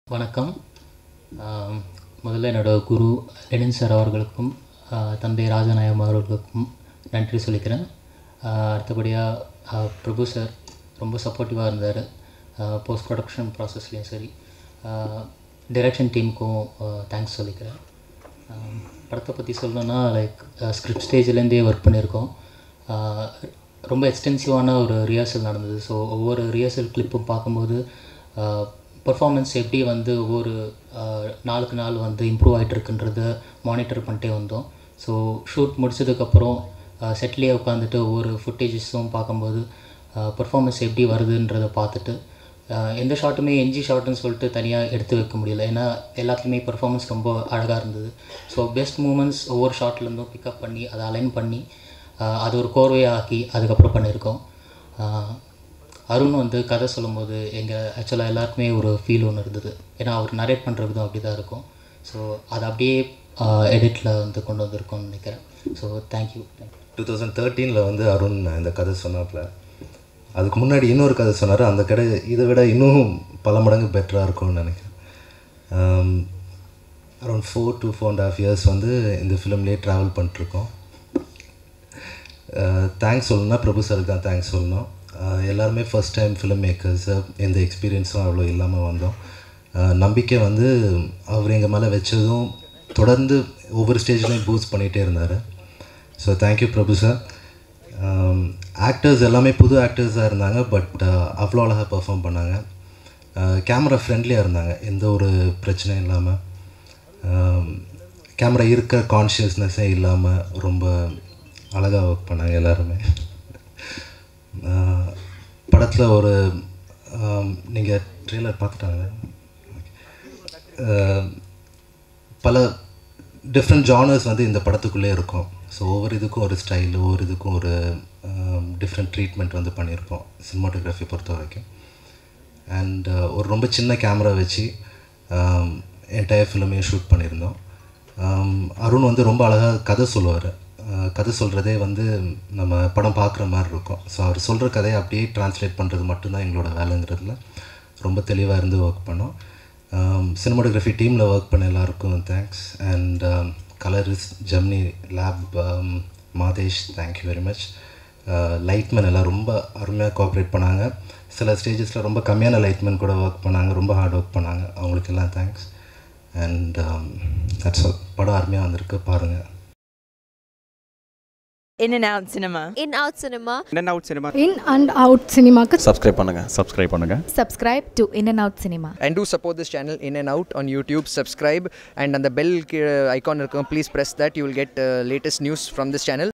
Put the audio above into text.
வணக்கம். முதல்ல என்னோட குரு லெனின் சார் அவர்களுக்கும் தந்தை ராஜநாயகம் அவர்களுக்கும் நன்றி சொல்லிக்கிறேன். அடுத்தபடியாக பிரபு சார் ரொம்ப சப்போர்ட்டிவாக இருந்தார். போஸ்ட் ப்ரொடக்ஷன் ப்ராசஸ்லேயும் சரி, டைரக்ஷன் டீமுக்கும் தேங்க்ஸ் சொல்லிக்கிறேன். படத்தை பற்றி சொல்லணுன்னா ஸ்கிரிப்ட் ஸ்டேஜ்லேருந்தே ஒர்க் பண்ணியிருக்கோம். ரொம்ப எக்ஸ்டென்சிவான ஒரு ரிஹர்சல் நடந்தது. ஸோ ஒவ்வொரு ரிஹர்சல் கிளிப்பும் பார்க்கும்போது பர்ஃபார்மன்ஸ் எப்படி ஒவ்வொரு நாளுக்கு நாள் இம்ப்ரூவ் ஆகிட்டுருக்குன்றத மானிட்டர் பண்ணிட்டே வந்தோம். ஸோ ஷூட் முடிச்சதுக்கப்புறம் செட்லேயே உட்காந்துட்டு ஒவ்வொரு ஃபுட்டேஜஸும் பார்க்கும்போது பர்ஃபார்மன்ஸ் எப்படி வருதுன்றதை பார்த்துட்டு எந்த ஷாட்டுமே என்ஜி ஷாட்டுன்னு சொல்லிட்டு தனியாக எடுத்து வைக்க முடியல. ஏன்னா எல்லாத்துலேயுமே பர்ஃபார்மன்ஸ் ரொம்ப அழகாக இருந்தது. ஸோ பெஸ்ட் மூமெண்ட்ஸ் ஒவ்வொரு ஷாட்லேருந்தும் பிக்கப் பண்ணி அதை அலைன் பண்ணி அது ஒரு கோர்வையாக்கி அதுக்கப்புறம் பண்ணியிருக்கோம். அருண் கதை சொல்லும்போது ஆக்சுவலாக எல்லாருக்குமே ஒரு ஃபீல் ஒன்று இருந்தது. ஏன்னா அவர் நரேட் பண்ணுற விதம் அப்படி தான் இருக்கும். ஸோ அதை அப்படியே எடிட்டில் கொண்டு வந்திருக்கோம்னு நினைக்கிறேன். So thank you. 2013 அருண் இந்த கதை சொன்னாப்புல. அதுக்கு முன்னாடி இன்னொரு கதை சொன்னார். அந்த கதை இதை விட இன்னும் பல மடங்கு பெட்டராக இருக்கும்னு நினைக்கிறேன். அரௌண்ட் 4 to 4.5 years இந்த ஃபிலிம்லேயே ட்ராவல் பண்ணிட்டுருக்கோம். தேங்க்ஸ் சொல்லணும்னா பிரபு சாருக்கு தான் தேங்க்ஸ் சொல்லணும். எல்லாருமே ஃபஸ்ட் டைம் ஃபிலிம் மேக்கர்ஸு, எந்த எக்ஸ்பீரியன்ஸும் அவ்வளோ இல்லாமல் வந்தோம். நம்பிக்கை அவர் எங்கள் மேலே வச்சதும் தொடர்ந்து ஒவ்வொரு ஸ்டேஜ்லையும் பூஸ்ட் பண்ணிகிட்டே இருந்தார். So thank you Prabhu sir. Actors எல்லாமே புது ஆக்டர்ஸாக இருந்தாங்க. பட் அவ்வளோ அழகாக பர்ஃபார்ம் பண்ணாங்க. கேமரா ஃப்ரெண்ட்லியாக இருந்தாங்க, எந்த ஒரு பிரச்சனையும் இல்லாமல். கேமரா இருக்க கான்ஷியஸ்னஸே இல்லாமல் ரொம்ப அழகாக ஒர்க் பண்ணாங்க எல்லாருமே. படத்தில் ஒரு நீங்கள் ட்ரெய்லர் பார்த்துட்டாங்க. பல டிஃப்ரெண்ட் ஜானர்ஸ் இந்த படத்துக்குள்ளே இருக்கும். ஸோ ஒவ்வொரு இதுக்கும் ஒரு ஸ்டைல், ஒவ்வொரு இதுக்கும் ஒரு டிஃப்ரெண்ட் ட்ரீட்மெண்ட் பண்ணியிருக்கோம் சினிமாட்டோகிராஃபி பொறுத்த வரைக்கும். அண்ட் ஒரு ரொம்ப சின்ன கேமரா வச்சு என்டையர் ஃபிலிமையும் ஷூட் பண்ணியிருந்தோம். அருண் ரொம்ப அழகாக கதை சொல்லுவார். கதை சொல்கிறதே நம்ம படம் பார்க்குற மாதிரி இருக்கும். ஸோ அவர் சொல்கிற கதையை அப்படியே ட்ரான்ஸ்லேட் பண்ணுறது மட்டும்தான் எங்களோட வேலைங்கிறதுல ரொம்ப தெளிவாக இருந்து ஒர்க் பண்ணோம். சினிமாட்டோகிராஃபி டீமில் ஒர்க் பண்ண எல்லாருக்கும் thanks. And colourist Gemini lab Mathesh, thank you very much. Lightman எல்லாம் ரொம்ப அருமையாக கோஆப்ரேட் பண்ணாங்க. சில ஸ்டேஜஸில் ரொம்ப கம்மியான லைட்மேன் கூட ஒர்க் பண்ணாங்க, ரொம்ப ஹார்ட் ஒர்க் பண்ணாங்க. அவங்களுக்கு எல்லாம் தேங்க்ஸ். And that's all. படம் அருமையாக வந்திருக்கு, பாருங்கள். In and Out Cinema. In Out Cinema. In and Out Cinema. In and Out Cinema. Subscribe பண்ணுங்க. Subscribe to In and Out Cinema. And do support this channel In and Out on YouTube. Subscribe and on the bell icon, please press that. You will get latest news from this channel.